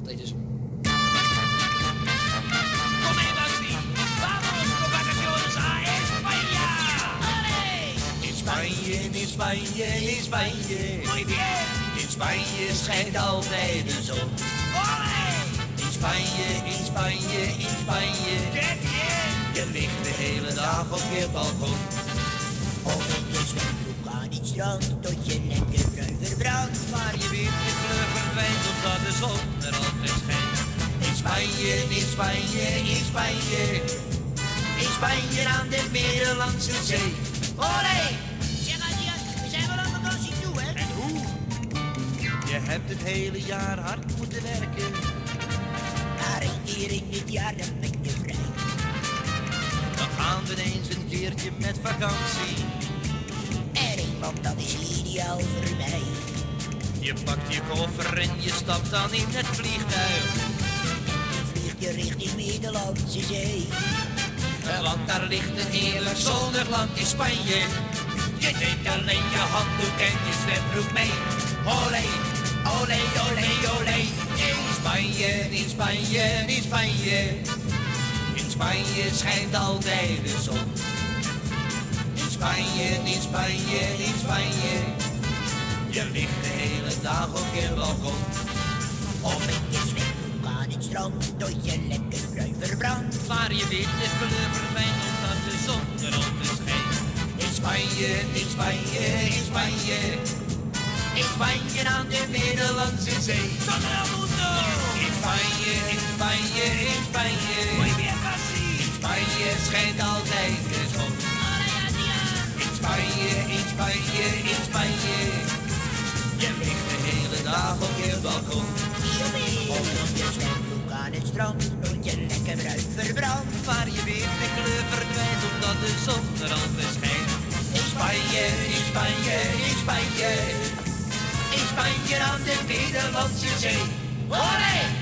Dit is... In Spanje, in Spanje. Muy bien. In Spanje schijnt altijd de zon. In Spanje, in Spanje, in Spanje. Je ligt de hele dag op je balkon. Of in je zwembroek aan het strand, tot je lekker bruin verbrandt. Maar je winterkleur verdwijnt omdat de zon er altijd schijnt. In Spanje, in Spanje, in Spanje. In Spanje aan de Middellandse Zee. Olé! Zeg Adriaan, we zijn wel aan vakantie toe, hè? En hoe? Je hebt het hele jaar hard moeten werken. Maar 1 keer in het jaar dan ben je vrij. Dan gaan we eens een keertje met vakantie. En eenmaal, dat is ideaal voor mij. Je pakt je koffer en je stapt dan in het vliegtuig. Dan vlieg je richting Middellandse Zee. Want daar ligt een heerlijk zonnig land in Spanje. Je neemt alleen je handdoek en je zwembroek mee. Olé, olé, olé, olé. In Spanje, in Spanje, in Spanje. In Spanje schijnt altijd de zon. In Spanje, in Spanje, in Spanje. Je ligt de hele dag op je balkon. Of in je zwembroek aan het strand, tot je lekker bruin verbrandt. Maar je witte kleur verdwijnt omdat de zon er altijd schijnt. In Spanje, in Spanje, in Spanje. In Spanje aan de Middellandse Zee. In Spanje, in Spanje, in Spanje. In Spanje schijnt altijd de zon. In Spanje, in Spanje, in Spanje. Je ligt de hele dag op je balkon. Of in je zwembroek aan het strand, tot je lekker bruin verbrandt. Maar je witte kleur verdwijnt omdat de zon er altijd schijnt. In Spanje, in Spanje, in Spanje. In Spanje aan de Middellandse Zee. Olé!